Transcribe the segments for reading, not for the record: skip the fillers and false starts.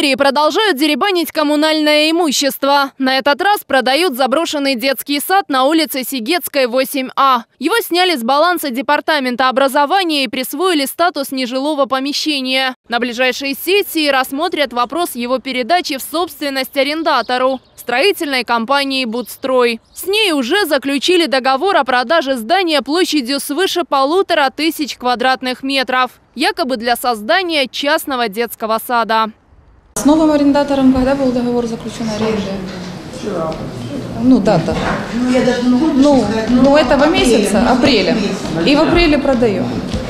мэрии продолжают деребанить коммунальное имущество. На этот раз продают заброшенный детский сад на улице Сигетской, 8А. Его сняли с баланса департамента образования и присвоили статус нежилого помещения. На ближайшей сессии рассмотрят вопрос его передачи в собственность арендатору – строительной компании «Будстрой». С ней уже заключили договор о продаже здания площадью свыше 1500 квадратных метров, якобы для создания частного детского сада. С новым арендатором когда был договор заключен аренды? Вчера. Дата. Этого месяца, апреля. И в апреле продаем.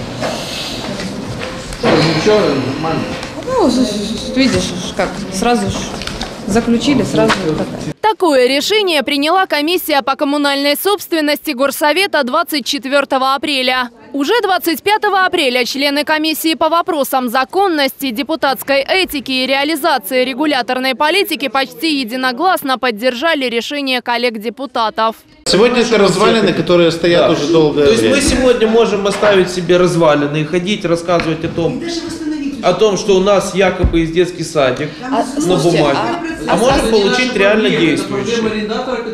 Ничего, нормально. Видишь, как сразу заключили, сразу. Такое решение приняла комиссия по коммунальной собственности Горсовета 24 апреля. Уже 25 апреля члены комиссии по вопросам законности, депутатской этики и реализации регуляторной политики почти единогласно поддержали решение коллег-депутатов. Сегодня это развалины, которые стоят уже долгое время. То есть мы сегодня можем оставить себе развалины и ходить рассказывать о том, что у нас якобы есть детский садик на бумаге, можем получить реально действующий.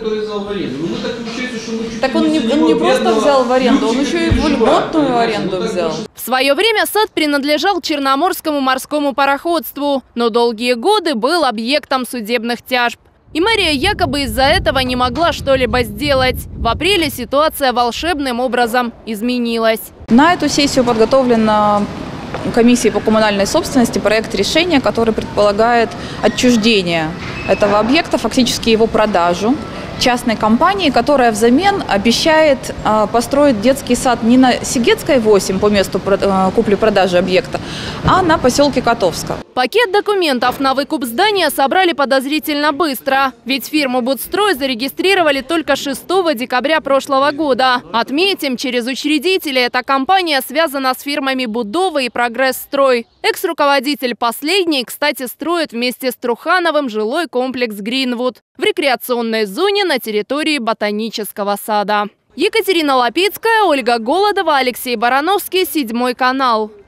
Так он не просто взял в аренду, он еще и вольготную аренду взял. В свое время сад принадлежал Черноморскому морскому пароходству, но долгие годы был объектом судебных тяжб. И мэрия якобы из-за этого не могла что-либо сделать. В апреле ситуация волшебным образом изменилась. На эту сессию подготовлена комиссией по коммунальной собственности проект решения, который предполагает отчуждение этого объекта, фактически его продажу частной компании, которая взамен обещает построить детский сад не на Сигетской, 8 по месту купли-продажи объекта, а на поселке Котовска. Пакет документов на выкуп здания собрали подозрительно быстро. Ведь фирму «Будстрой» зарегистрировали только 6 декабря прошлого года. Отметим, через учредителей эта компания связана с фирмами «Будова» и «Прогресс-строй». Экс-руководитель последней, кстати, строит вместе с Трухановым жилой комплекс «Гринвуд» в рекреационной зоне на территории ботанического сада. Екатерина Лапицкая, Ольга Голодова, Алексей Барановский, 7 канал.